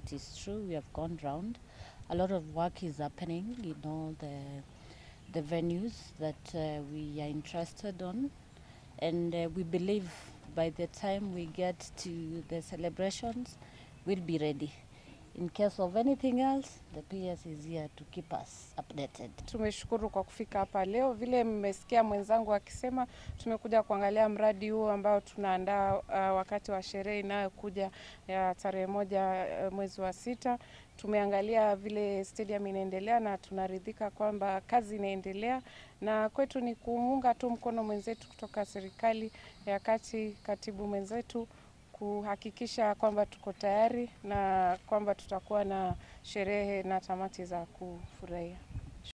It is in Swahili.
It is true, we have gone round. A lot of work is happening in all the venues that we are interested on, and we believe by the time we get to the celebrations, we'll be ready. In case of anything else, the PS is here to keep us updated. Tumeshukuru kwa kufika hapa leo. Vile mmesikia mwenzangu akisema, tumekuja kuangalia mradi huu ambao tunaandaa wakati wa sherehe inayokuja ya tarehe 1 mwezi wa 6. Tumeangalia vile stadium inaendelea na tunaridhika kwamba kazi inaendelea, na kwetu ni kumunga tu mkono mwenzetu kutoka serikali ya kati, katibu mwenzetu, kuhakikisha kwamba tuko tayari na kwamba tutakuwa na sherehe na tamati za kufurahia.